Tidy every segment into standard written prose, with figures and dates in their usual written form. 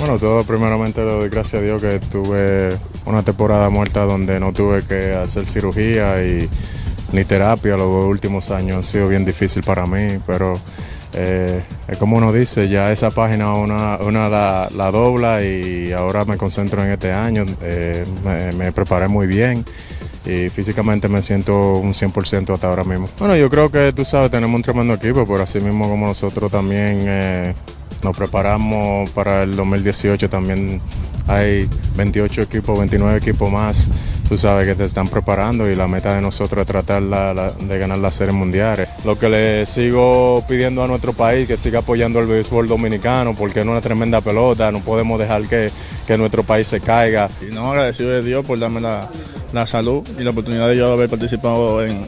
Bueno, todo primeramente lo doy gracias a Dios que tuve una temporada muerta donde no tuve que hacer cirugía y ni terapia. Los 2 últimos años han sido bien difíciles para mí, pero es como uno dice, ya esa página una la dobla y ahora me concentro en este año. Me preparé muy bien y físicamente me siento un 100% hasta ahora mismo. Bueno, yo creo que tú sabes, tenemos un tremendo equipo, pero así mismo como nosotros también nos preparamos para el 2018, también hay 28 equipos, 29 equipos más, tú sabes, que te están preparando y la meta de nosotros es tratar de ganar las series mundiales. Lo que le sigo pidiendo a nuestro país, que siga apoyando el béisbol dominicano, porque es una tremenda pelota, no podemos dejar que nuestro país se caiga. Y no, agradecido de Dios por darme la salud y la oportunidad de yo haber participado en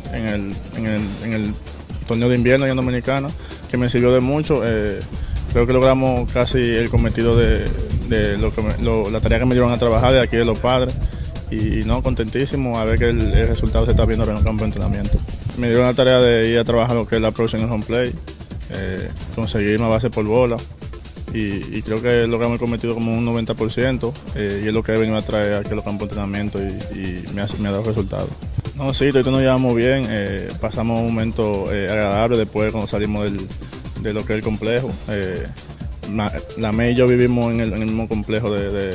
el torneo de invierno en Dominicana, que me sirvió de mucho. Creo que logramos casi el cometido de la tarea que me dieron a trabajar de aquí de los padres. Y no, contentísimo a ver que el resultado se está viendo en el campo de entrenamiento. Me dieron la tarea de ir a trabajar lo que es la approach en el home play, conseguir una base por bola. Y creo que logramos el cometido como un 90%, y es lo que he venido a traer aquí a los campos de entrenamiento y me ha dado resultados. No, sí, todos nos llevamos bien, pasamos un momento agradable después cuando salimos de lo que es el complejo. La May y yo vivimos en el mismo complejo de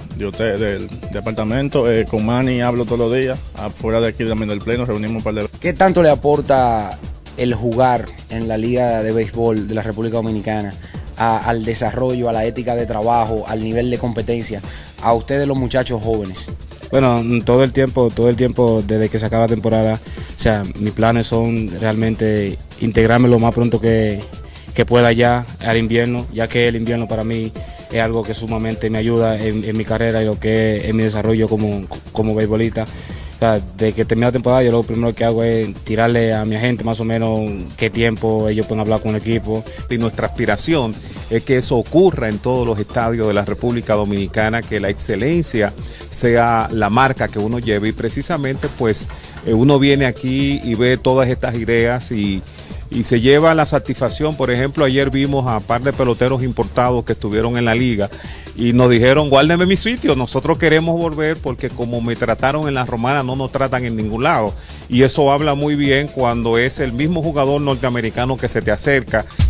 apartamento. Con Manny hablo todos los días, afuera de aquí también del play, nos reunimos un par de veces. ¿Qué tanto le aporta el jugar en la Liga de Béisbol de la República Dominicana al desarrollo, a la ética de trabajo, al nivel de competencia, a ustedes los muchachos jóvenes? Bueno, todo el tiempo desde que se acaba la temporada, o sea, mis planes son realmente integrarme lo más pronto que pueda ya al invierno, ya que el invierno para mí es algo que sumamente me ayuda en mi carrera y lo que es en mi desarrollo como beisbolista. O sea, de que termine la temporada, yo lo primero que hago es tirarle a mi agente más o menos qué tiempo ellos pueden hablar con el equipo. Y nuestra aspiración es que eso ocurra en todos los estadios de la República Dominicana, que la excelencia sea la marca que uno lleve, y precisamente pues uno viene aquí y ve todas estas ideas y se lleva la satisfacción. Por ejemplo, ayer vimos a un par de peloteros importados que estuvieron en la liga y nos dijeron, guárdeme mi sitio, nosotros queremos volver porque como me trataron en la Romana no nos tratan en ningún lado. Y eso habla muy bien cuando es el mismo jugador norteamericano que se te acerca.